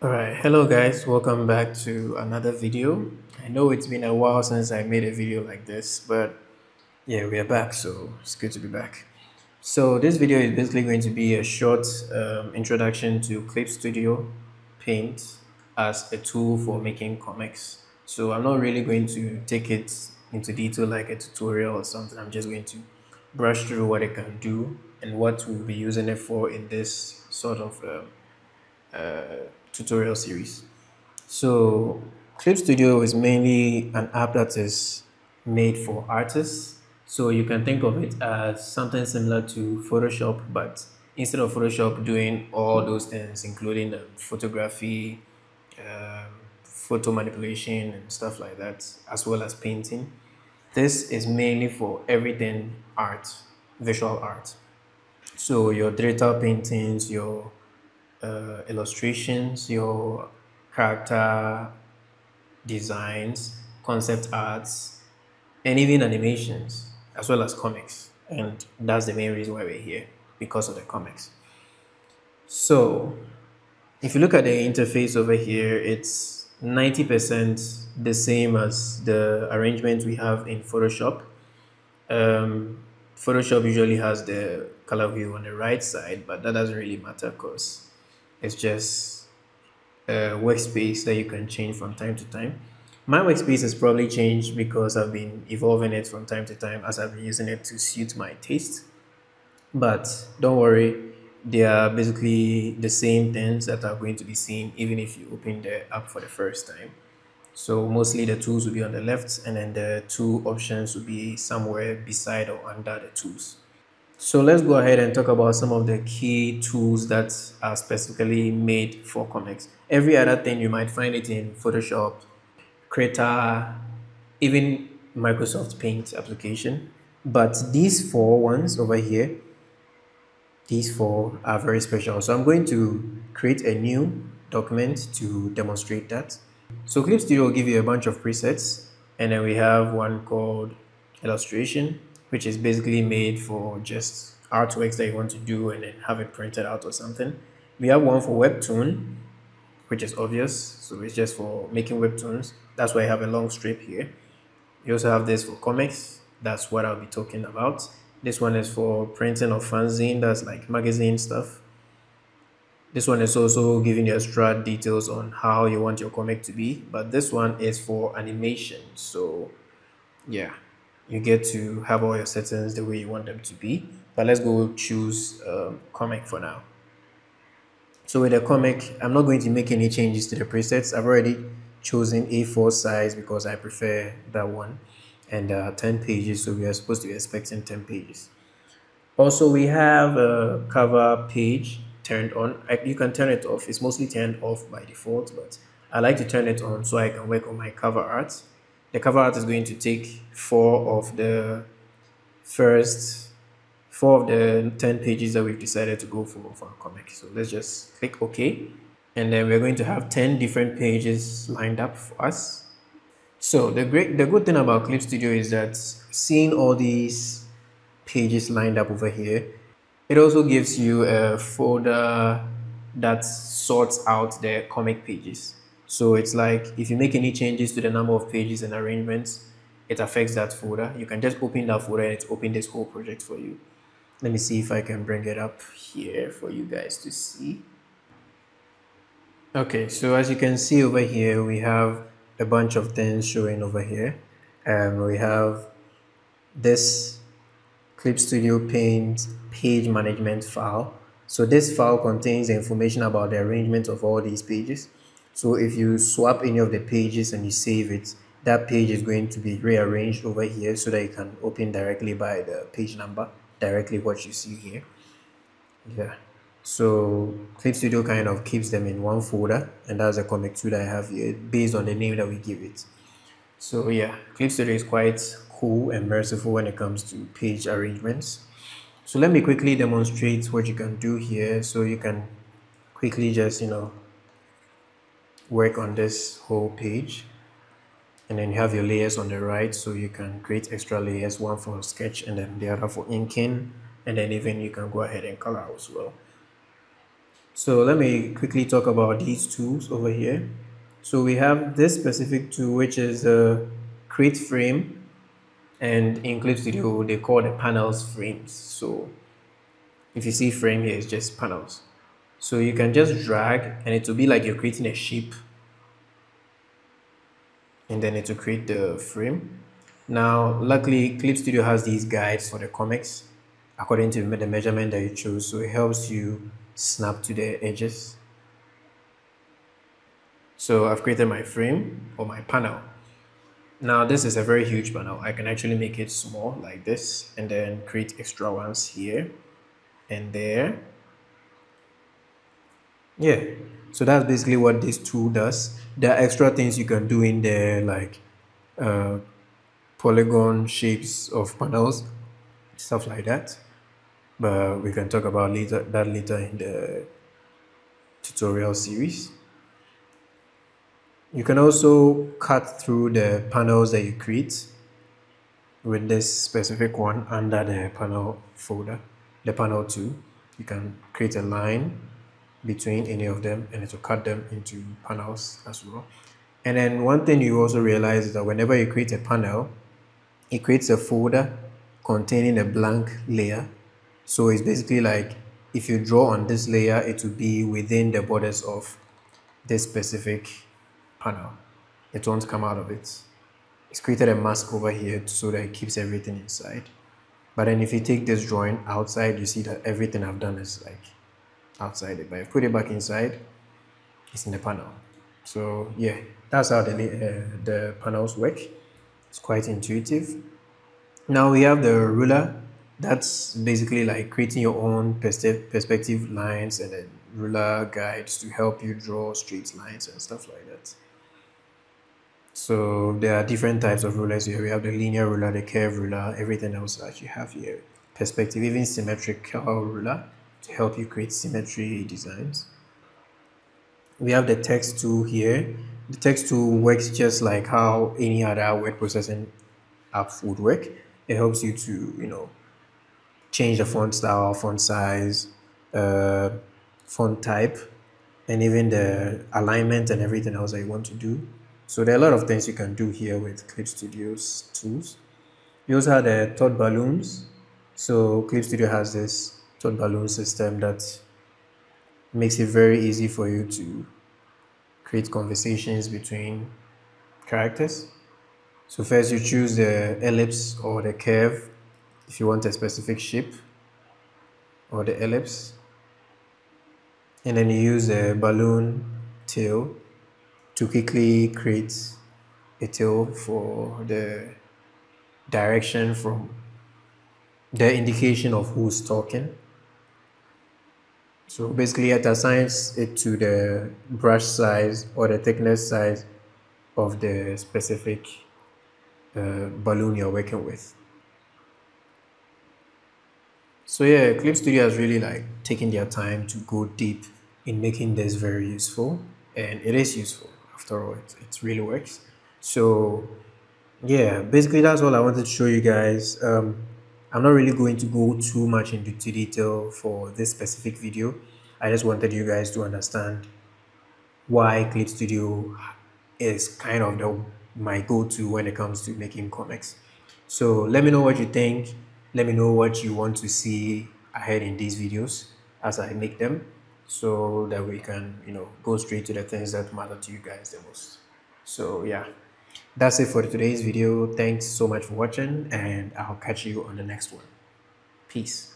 Alright, hello guys, welcome back to another video. I know it's been a while since I made a video like this, but yeah, we are back, so it's good to be back. So this video is basically going to be a short introduction to Clip Studio Paint as a tool for making comics. So I'm not really going to take it into detail like a tutorial or something. I'm just going to brush through what it can do and what we'll be using it for in this sort of tutorial series. So Clip Studio is mainly an app that is made for artists. So you can think of it as something similar to Photoshop, but instead of Photoshop doing all those things, including the photography, photo manipulation and stuff like that, as well as painting, this is mainly for everything art, visual art. So your digital paintings, your illustrations, your character designs, concept arts, and even animations, as well as comics. And that's the main reason why we're here, because of the comics. So, if you look at the interface over here, it's 90% the same as the arrangement we have in Photoshop. Photoshop usually has the color wheel on the right side, but that doesn't really matter because it's just a workspace that you can change from time to time. My workspace has probably changed because I've been evolving it from time to time as I've been using it to suit my taste. But don't worry, they are basically the same things that are going to be seen even if you open the app for the first time. So mostly the tools will be on the left and then the two options will be somewhere beside or under the tools. So let's go ahead and talk about some of the key tools that are specifically made for comics. Every other thing you might find it in Photoshop, Creator, even Microsoft Paint application. But these four ones over here, these four are very special. So I'm going to create a new document to demonstrate that. So Clip Studio will give you a bunch of presets, and then we have one called illustration, which is basically made for just artworks that you want to do and then have it printed out or something. We have one for webtoon, which is obvious, so it's just for making webtoons. That's why I have a long strip here. We also have this for comics, that's what I'll be talking about. This one is for printing of fanzine, that's like magazine stuff. This one is also giving you extra details on how you want your comic to be, but this one is for animation. So yeah, you get to have all your settings the way you want them to be. But let's go choose comic for now. So with the comic, I'm not going to make any changes to the presets. I've already chosen A4 size because I prefer that one, and 10 pages, so we are supposed to be expecting 10 pages. Also, we have a cover page turned on. You can turn it off. It's mostly turned off by default, but I like to turn it on so I can work on my cover art. The cover art is going to take first four of the 10 pages that we've decided to go for our comic. So let's just click OK. And then we're going to have 10 different pages lined up for us. So the good thing about Clip Studio is that seeing all these pages lined up over here, it also gives you a folder that sorts out the comic pages. So it's like if you make any changes to the number of pages and arrangements, it affects that folder. You can just open that folder and it's open this whole project for you. Let me see if I can bring it up here for you guys to see. Okay, so as you can see over here, we have a bunch of things showing over here. We have this Clip Studio Paint page management file. So this file contains the information about the arrangement of all these pages. So if you swap any of the pages and you save it, that page is going to be rearranged over here so that you can open directly by the page number, directly what you see here. Yeah. So Clip Studio kind of keeps them in one folder, and that's the comic tool that I have here based on the name that we give it. So yeah, Clip Studio is quite cool and merciful when it comes to page arrangements. So let me quickly demonstrate what you can do here so you can quickly just work on this whole page. And then you have your layers on the right, so you can create extra layers, one for sketch and then the other for inking, and then even you can go ahead and color as well. So let me quickly talk about these tools over here. So we have this specific tool, which is create frame, and in Clip Studio they call the panels frames. So if you see frame here, it's just panels. So you can just drag and it will be like you're creating a shape, and then it will create the frame. Now, luckily, Clip Studio has these guides for the comics according to the measurement that you choose. So it helps you snap to the edges. So I've created my frame or my panel. Now this is a very huge panel. I can actually make it small like this and then create extra ones here and there. Yeah, so that's basically what this tool does. There are extra things you can do in there, like uh, polygon shapes of panels, stuff like that. But we can talk about that later in the tutorial series. You can also cut through the panels that you create with this specific one under the panel folder, the panel 2. You can create a line between any of them and it will cut them into panels as well. And then one thing you also realize is that whenever you create a panel, it creates a folder containing a blank layer. So it's basically like if you draw on this layer, it will be within the borders of this specific panel. It won't come out of it. It's created a mask over here so that it keeps everything inside. But then if you take this drawing outside, you see that everything I've done is like outside it. But if I put it back inside, it's in the panel. So yeah, that's how the panels work. It's quite intuitive. Now we have the ruler. That's basically like creating your own perspective lines and then ruler guides to help you draw straight lines and stuff like that. So there are different types of rulers here. We have the linear ruler, the curve ruler, everything else that you have here. Perspective, even symmetrical ruler to help you create symmetry designs. We have the text tool here. The text tool works just like how any other word processing app would work. It helps you to, change the font style, font size, font type, and even the alignment and everything else that you want to do. So there are a lot of things you can do here with Clip Studio's tools. We also have the thought balloons. So Clip Studio has this thought balloon system that makes it very easy for you to create conversations between characters. So first you choose the ellipse or the curve if you want a specific shape, or the ellipse, and then you use the balloon tail to quickly create a tail for the direction from the indication of who's talking. So basically it assigns it to the brush size or the thickness size of the specific balloon you're working with. So yeah, Clip Studio has really like taken their time to go deep in making this very useful, and it is useful after all. It really works. So yeah, basically that's all I wanted to show you guys. I'm not really going to go too much into detail for this specific video. I just wanted you guys to understand why Clip Studio is kind of my go-to when it comes to making comics. So let me know what you think. Let me know what you want to see ahead in these videos as I make them, so that we can, go straight to the things that matter to you guys the most. So yeah, that's it for today's video. Thanks so much for watching, and I'll catch you on the next one. Peace.